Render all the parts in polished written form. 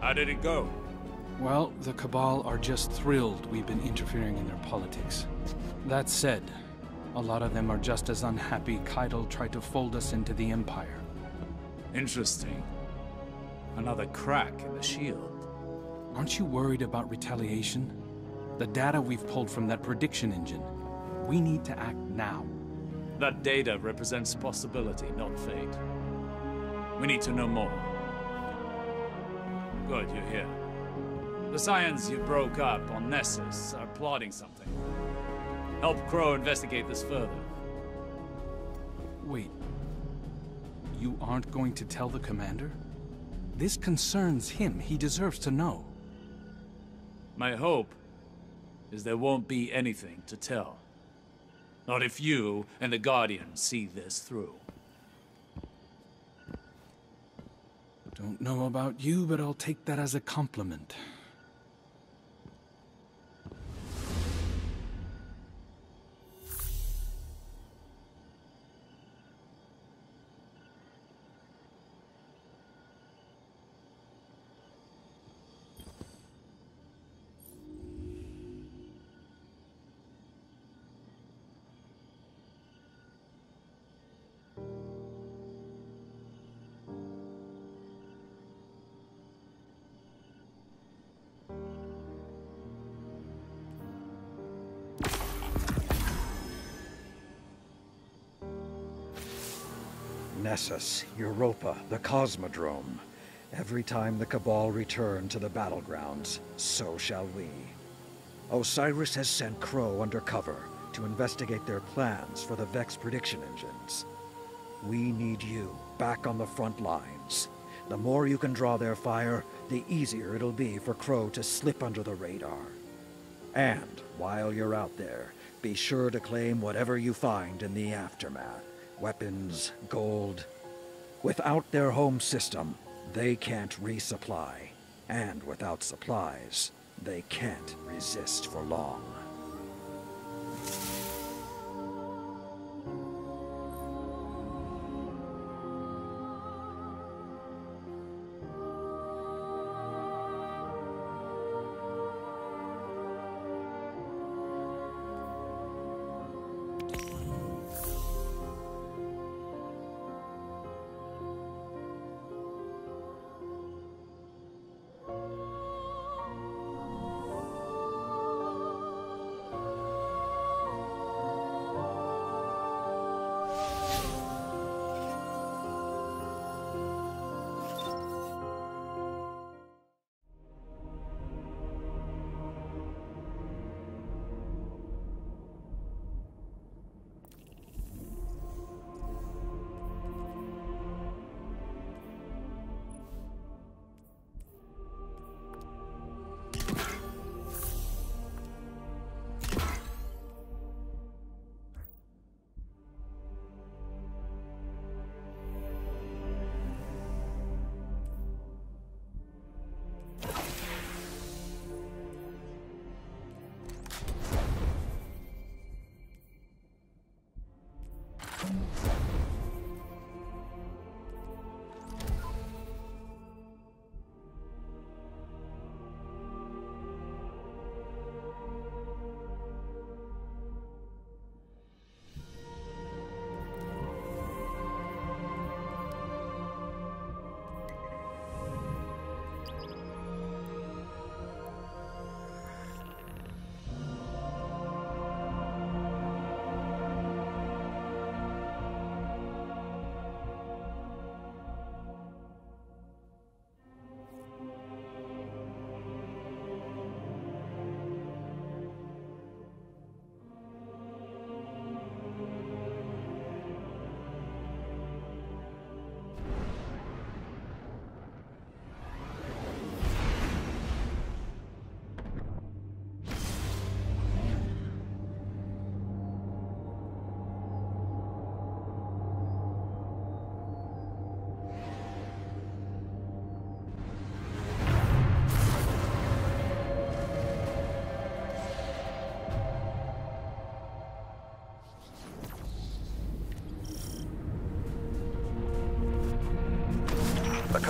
How did it go? Well, the Cabal are just thrilled we've been interfering in their politics. That said, a lot of them are just as unhappy Keitel tried to fold us into the Empire. Interesting. Another crack in the shield. Aren't you worried about retaliation? The data we've pulled from that prediction engine. We need to act now. That data represents possibility, not fate. We need to know more. Good, you're here. The Scions you broke up on Nessus are plotting something. Help Crow investigate this further. Wait. You aren't going to tell the Commander? This concerns him. He deserves to know. My hope is there won't be anything to tell. Not if you and the Guardians see this through. Don't know about you, but I'll take that as a compliment. Nessus, Europa, the Cosmodrome. Every time the Cabal return to the battlegrounds, so shall we. Osiris has sent Crow undercover to investigate their plans for the Vex prediction engines. We need you back on the front lines. The more you can draw their fire, the easier it'll be for Crow to slip under the radar. And while you're out there, be sure to claim whatever you find in the aftermath. Weapons, gold. Without their home system, they can't resupply. And without supplies, they can't resist for long.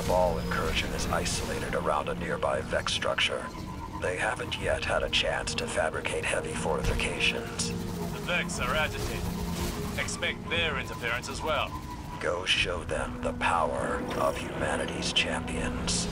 Cabal incursion is isolated around a nearby Vex structure. They haven't yet had a chance to fabricate heavy fortifications. The Vex are agitated. Expect their interference as well. Go show them the power of humanity's champions.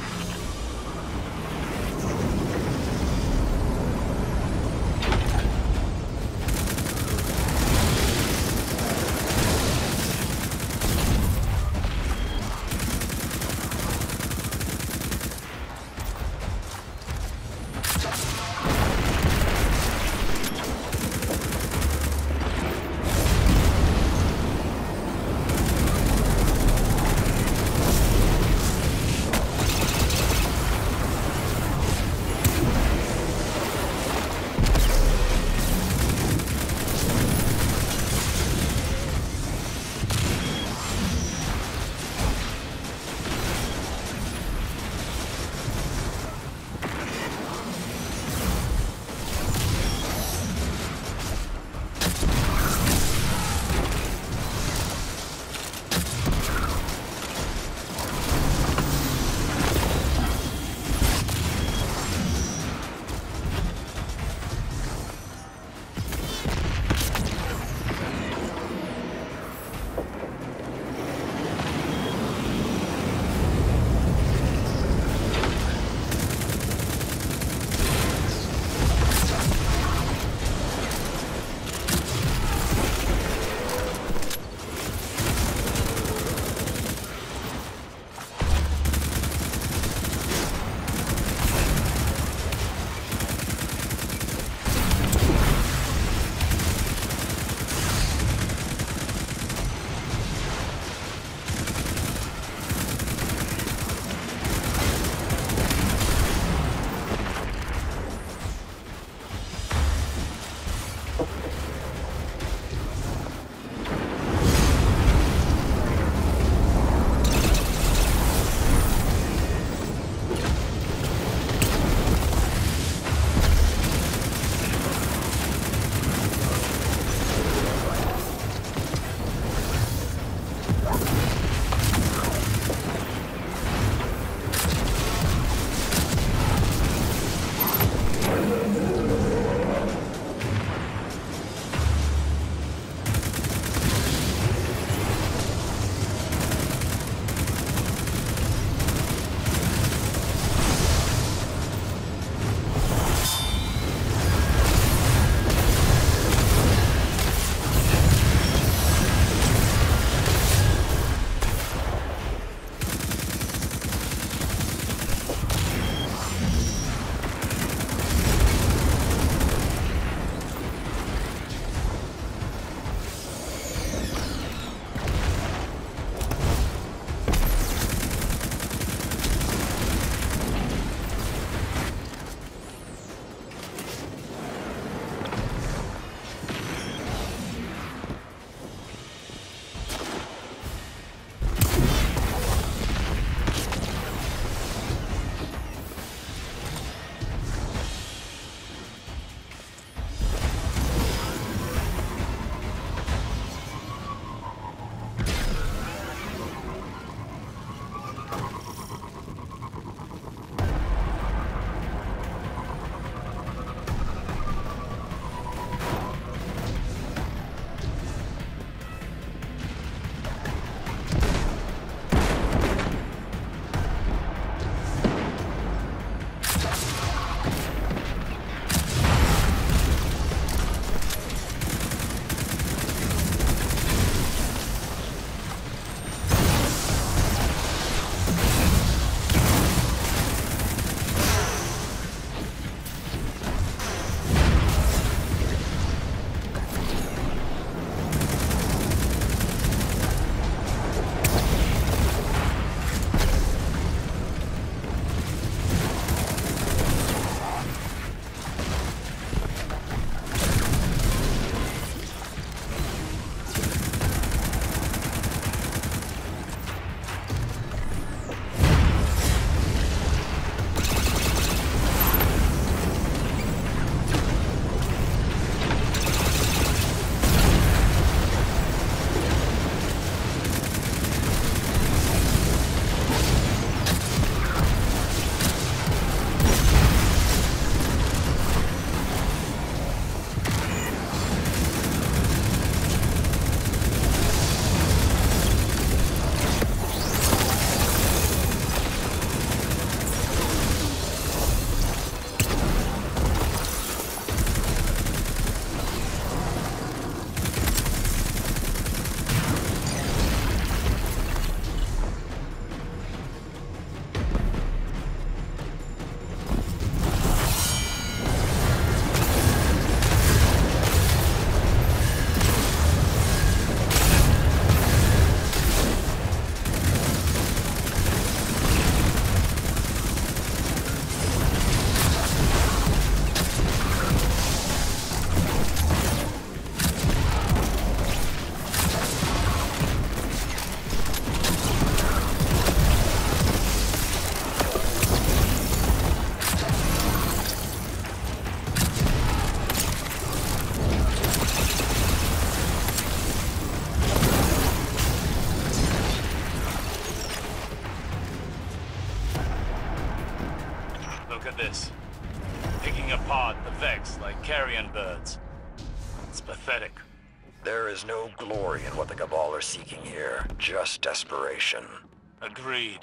Look at this. Picking apart the Vex like carrion birds. It's pathetic. There is no glory in what the Cabal are seeking here, just desperation. Agreed.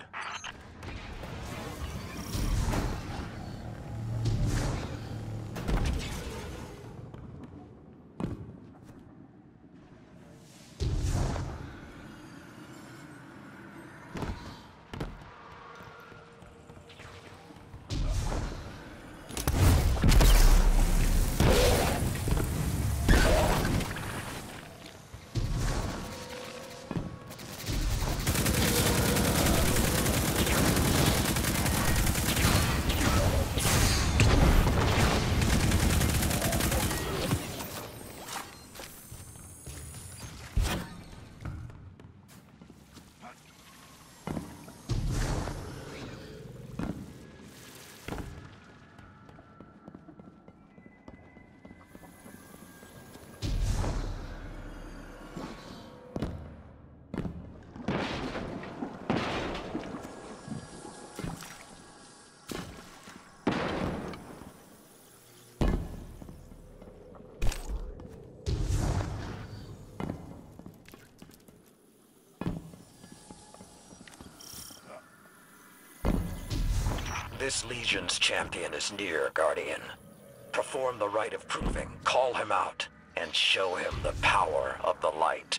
This Legion's champion is near, Guardian. Perform the rite of proving, call him out, and show him the power of the light.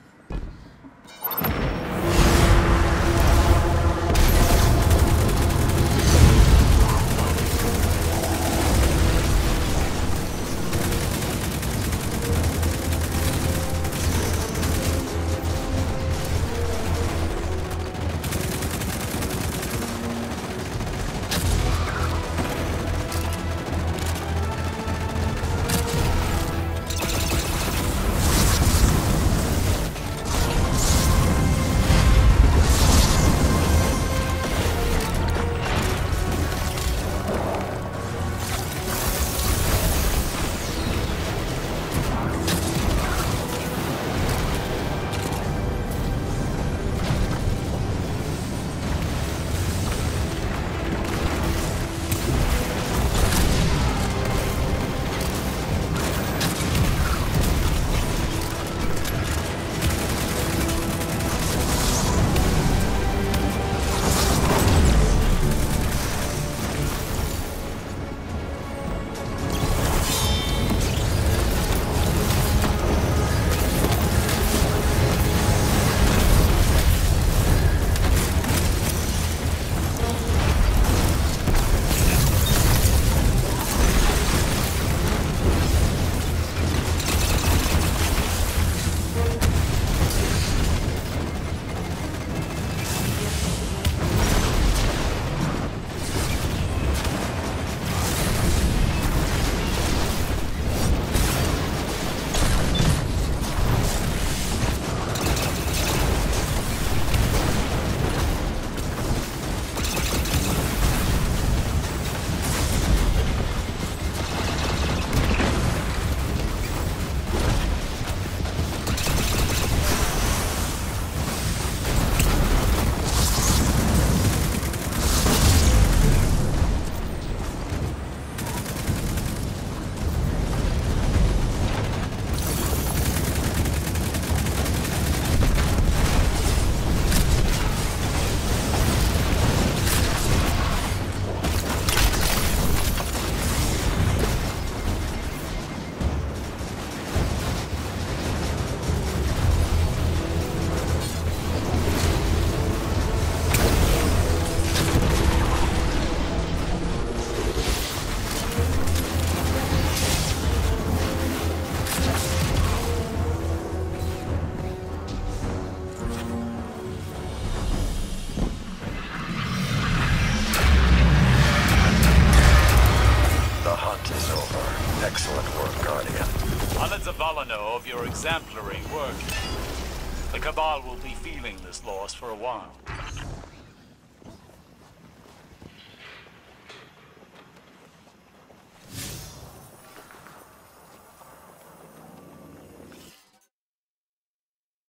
Zavala know of your exemplary work. The Cabal will be feeling this loss for a while.